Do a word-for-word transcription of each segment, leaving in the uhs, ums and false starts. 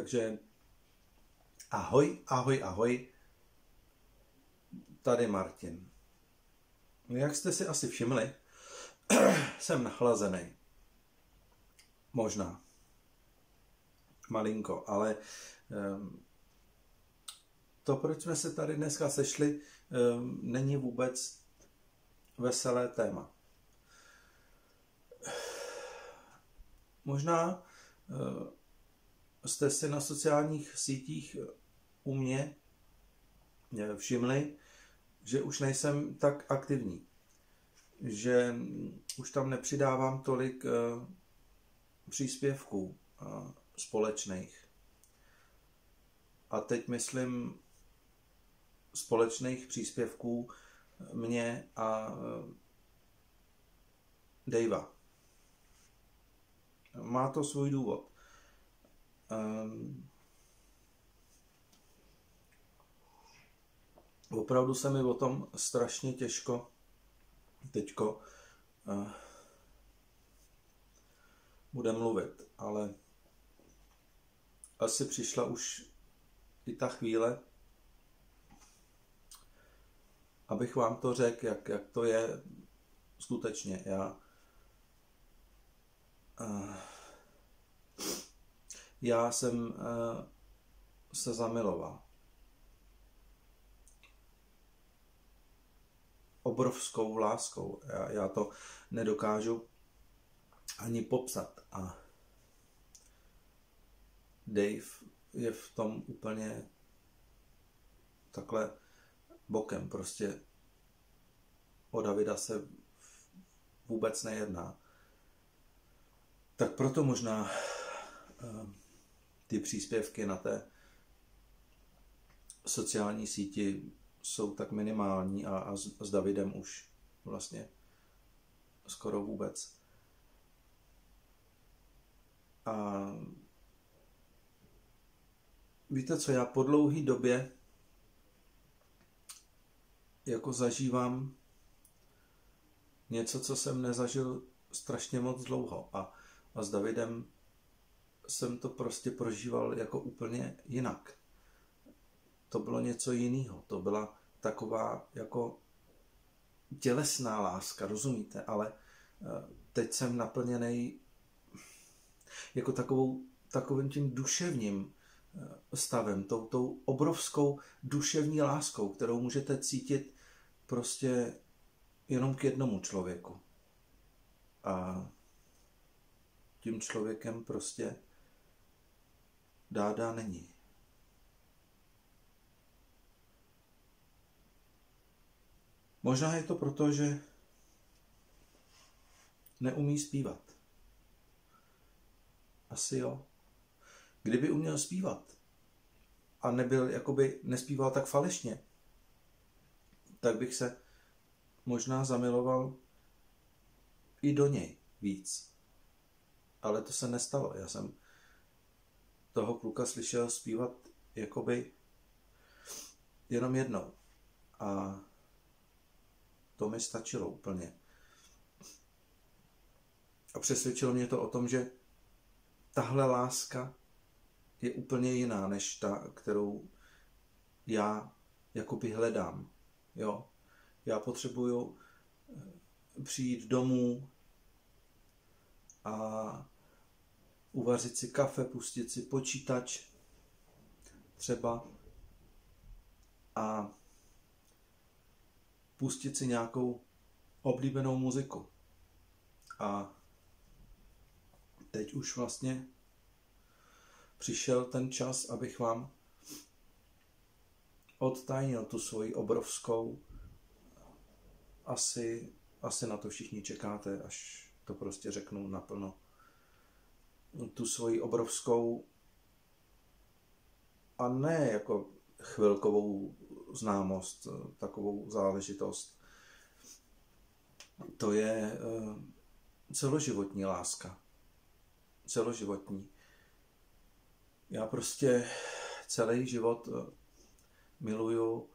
Takže ahoj, ahoj, ahoj, tady Martin. Jak jste si asi všimli, jsem nachlazený. Možná. Malinko, ale um, to, proč jsme se tady dneska sešli, um, není vůbec veselé téma. Možná uh, jste si na sociálních sítích u mě všimli, že už nejsem tak aktivní, že už tam nepřidávám tolik uh, příspěvků uh, společných. A teď myslím společných příspěvků mě a uh, Davea. Má to svůj důvod. Um, opravdu se mi o tom strašně těžko teďko uh, bude mluvit, ale asi přišla už i ta chvíle, abych vám to řekl, jak, jak to je skutečně. Já uh, Já jsem uh, se zamiloval. Obrovskou láskou. Já, já to nedokážu ani popsat. A Dave je v tom úplně takhle bokem. Prostě o Davida se vůbec nejedná. Tak proto možná uh, ty příspěvky na té sociální síti jsou tak minimální a, a s, s Davidem už vlastně skoro vůbec. A víte co, já po dlouhé době jako zažívám něco, co jsem nezažil strašně moc dlouho. A, a s Davidem jsem to prostě prožíval jako úplně jinak. To bylo něco jiného. To byla taková jako tělesná láska, rozumíte? Ale teď jsem naplněný jako takovou, takovým tím duševním stavem, tou, tou obrovskou duševní láskou, kterou můžete cítit prostě jenom k jednomu člověku. A tím člověkem prostě Dáda není. Možná je to proto, že neumí zpívat. Asi jo. Kdyby uměl zpívat a nebyl, jakoby nespíval tak falešně, tak bych se možná zamiloval i do něj víc. Ale to se nestalo. Já jsem toho kluka slyšel zpívat jakoby jenom jednou. A to mi stačilo úplně. A přesvědčilo mě to o tom, že tahle láska je úplně jiná, než ta, kterou já jakoby hledám. Jo? Já potřebuju přijít domů a uvařit si kafe, pustit si počítač třeba a pustit si nějakou oblíbenou muziku. A teď už vlastně přišel ten čas, abych vám odtajnil tu svoji obrovskou, asi, asi na to všichni čekáte, až to prostě řeknu naplno, tu svoji obrovskou a ne jako chvilkovou známost, takovou záležitost. To je celoživotní láska. Celoživotní. Já prostě celý život miluju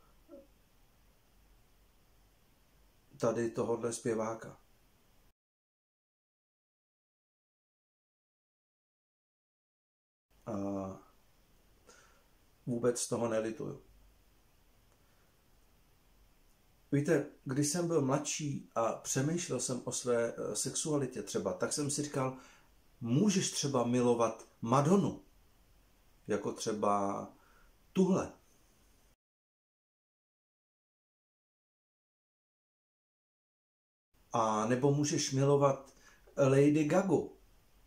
tady tohodle zpěváka. A vůbec z toho nelituju. Víte, když jsem byl mladší a přemýšlel jsem o své sexualitě třeba, tak jsem si říkal, můžeš třeba milovat Madonu, jako třeba tuhle. A nebo můžeš milovat Lady Gagu.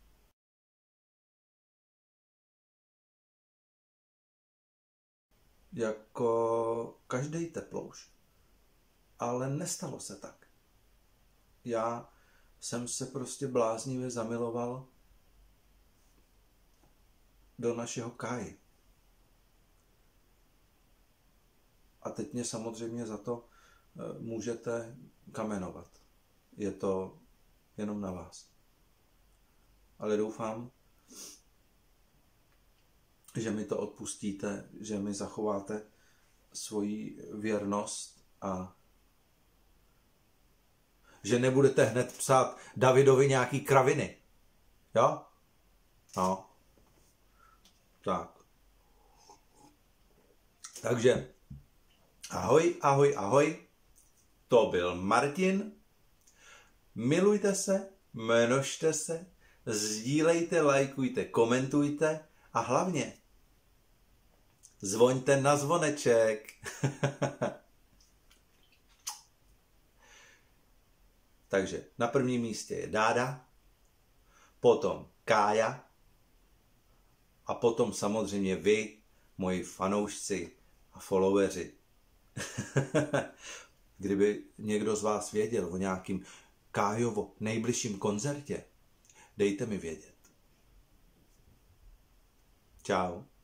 Jako každý teplouš. Ale nestalo se tak. Já jsem se prostě bláznivě zamiloval do našeho Káji. A teď mě samozřejmě za to můžete kamenovat. Je to jenom na vás. Ale doufám, že mi to odpustíte, že mi zachováte svoji věrnost a že nebudete hned psát Davidovi nějaký kraviny. Jo? No. Tak. Takže ahoj, ahoj, ahoj. To byl Martin. Milujte se, množte se, sdílejte, lajkujte, komentujte a hlavně zvoňte na zvoneček. Takže na prvním místě je Dáda, potom Kája a potom samozřejmě vy, moji fanoušci a followeri. Kdyby někdo z vás věděl o nějakým Kájovo nejbližším koncertě, dejte mi vědět. Čau.